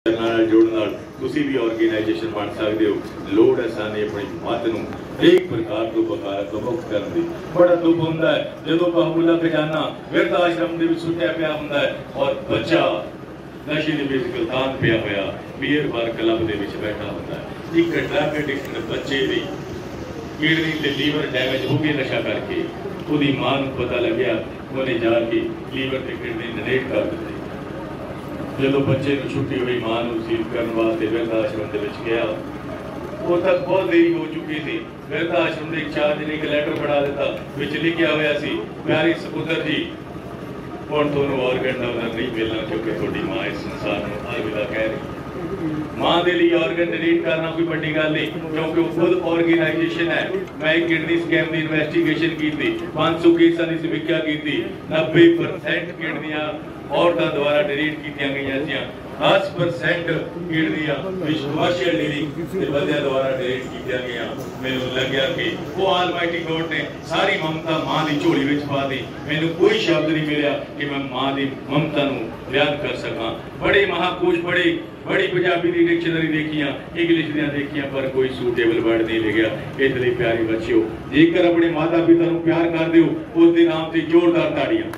ਨਾਲ ਜੁੜਨ ਨਾਲ ਤੁਸੀਂ ਵੀ ਆਰਗੇਨਾਈਜੇਸ਼ਨ ਬਣ ਸਕਦੇ ਹੋ। ਲੋੜ ਹੈ ਸਾਨੂੰ ਆਪਣੀ ਮੱਤ ਨੂੰ ਹਰੇਕ ਪ੍ਰਕਾਰ ਤੋਂ ਬਕਾਇਆ ਤੋਂ ਮੁਕਤ ਕਰਨ ਦੀ। ਬੜਾ ਦੁੱਖ ਹੁੰਦਾ ਹੈ ਜਦੋਂ ਬਾਹੂਲਾ ਖਜ਼ਾਨਾ ਬਿਰਧ ਆਸ਼ਰਮ ਦੇ ਵਿੱਚ ਸੁੱਟਿਆ ਪਿਆ ਹੁੰਦਾ ਹੈ ਔਰ ਬੱਚਾ ਨਸ਼ੇ ਦੇ ਵਿੱਚ ਗਲਤਾਨ ਪਿਆ ਹੋਇਆ ਬੀਅਰ ਬਾਰ ਕਲੱਬ ਦੇ ਵਿੱਚ ਬੈਠਾ ਹੁੰਦਾ ਹੈ। ਇੱਕ ਡਰੱਗ ਐਡਿਕਟ ਬੱਚੇ ਦੀ ਕਿਡਨੀ ਤੇ ਲੀਵਰ ਡੈਮੇਜ ਹੋ ਕੇ ਨਸ਼ਾ ਕਰਕੇ ਉਹਦੀ ਮਾਂ ਨੂੰ ਪਤਾ ਲੱਗਿਆ, ਉਹਨੇ ਜਾ ਕੇ ਲੀਵਰ ਤੇ ਕਿਡਨੀ ਡੋਨੇਟ ਕਰ ਦਿੱਤੀ। ਜਦੋਂ ਬੱਚੇ ਨੂੰ ਛੁੱਟੀ ਹੋਈ ਮਾਂ ਨੂੰ ਰਿਸੀਵ ਕਰਨ ਵਾਸਤੇ ਬਿਰਧ ਆਸ਼ਰਮ ਦੇ ਵਿੱਚ ਗਿਆ, ਉਹ ਤੱਕ ਬਹੁਤ ਦੇਰੀ ਹੋ ਚੁੱਕੀ ਸੀ। ਬਿਰਧ ਆਸ਼ਰਮ ਦੇ ਇੰਚਾਰਜ ਨੇ ਇੱਕ ਲੈਟਰ ਫੜਾ ਦਿੱਤਾ, ਵਿੱਚ ਲਿਖਿਆ ਹੋਇਆ ਸੀ, ਪਿਆਰੇ ਸਪੁੱਤਰ ਜੀ ਹੁਣ ਤੁਹਾਨੂੰ ਆਰਗਨ ਡੋਨਰ ਨਹੀਂ ਮਿਲਣਾ ਕਿਉਂਕਿ ਤੁਹਾਡੀ ਮਾਂ ਇਸ ਸੰਸਾਰ ਨੂੰ ਅਲਵਿਦਾ ਕਹਿ ਰਹੀ। मां के लिए ऑर्गन डोनेट करना कोई बड़ी गल नहीं क्योंकि वो खुद ऑर्गेनाइजेशन है। मैं एक किडनी स्कैम की इन्वेस्टिगेशन की थी, 500 केसां की समीक्षा की थी। 90% किडनियां औरतों द्वारा डोनेट की गई, 10% किडनियां कमर्शियल डीलिंग के बंदियां द्वारा डोनेट की गई। मैनूं लग्या कि वो ऑलमाइटी गॉड ने सारी ममता मां की झोली विच पा दी। मैनूं कोई शब्द नहीं मिलिया कि मैं मां की ममता नूं बयान कर सकां। बड़े महाकोश बड़ी पंजाबी की डिक्शनरी देखियां, इंग्लिश दियां देखियां, पर कोई सूटेबल वर्ड नहीं लिखिया। इसलिए प्यारे बच्चों, जेकर अपने माता पिता को प्यार कर दो उसके नाम से जोरदार ताड़ियां।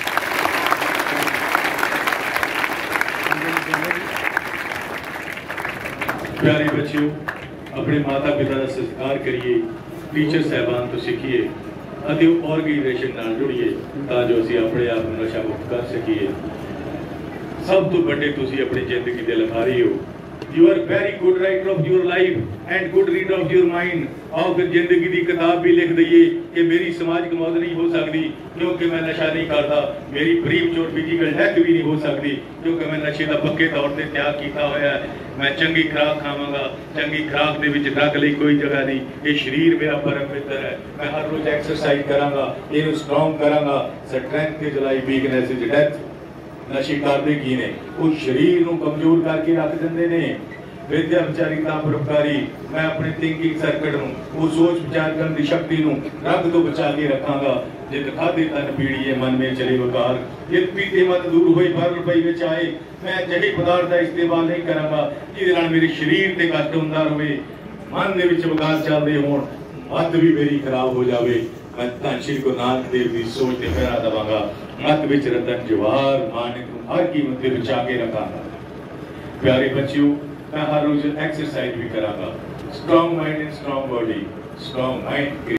प्यारे बच्चों, अपने माता पिता का सत्कार करिए, टीचर साहबान तो सीखिए, ऑर्गेनाइजेशन नाल जुड़िए तां जो असीं अपने आप को नशा मुक्त कर सकीए। सब तो बड़े तुसी अपनी जिंदगी के लिखारी हो। You are very good writer of your life and good reader of your mind. आओ फिर जिंदगी की किताब भी लिख दईए कि मेरी समाजिक मौत नहीं हो सकती क्योंकि मैं नशा नहीं करता, मेरी प्रीमच्योर फिजिकल डेथ भी नहीं हो सकती क्योंकि मैं नशे का पक्के तौर पर त्याग किया होया है। मैं चंगी खुराक खावांगा, चंगी खुराक दे विच ड्रग लई कोई जगह नहीं। ये शरीर मेरा परम मित्र है। मैं हर रोज एक्सरसाइज करांगा, इहनूं स्ट्रॉन्ग करांगा। Strength is like, weakness is death. नशे करते की ने उस शरीर को कमजोर करके रख देंगे ने। विद्या विचारिता परोपकारी, मैं अपने थिंकिंग सर्किट वो सोच विचार करने की शक्ति रग तो बचा के रखांगा। जित खादे तन पीड़िए मन में चले वकार, जित पीते मत दूर हुई भर रुपई में आए। मैं अजिहे पदार्थ का इस्तेमाल नहीं करांगा जिहदे मेरे शरीर से कष्ट हुंदा रहे, मन दे विच वकार चलदे होण, मत भी मेरी खराब हो जाए। मैं धन श्री गुरु नानक देव की सोच से फेरा दवांगा। मत विच रतन जवाहर माणिक हर कीमत से बचा के रखांगा। प्यारे बच्चों, मैं हर रोज एक्सरसाइज भी करांगा। Strong mind and strong body. Strong mind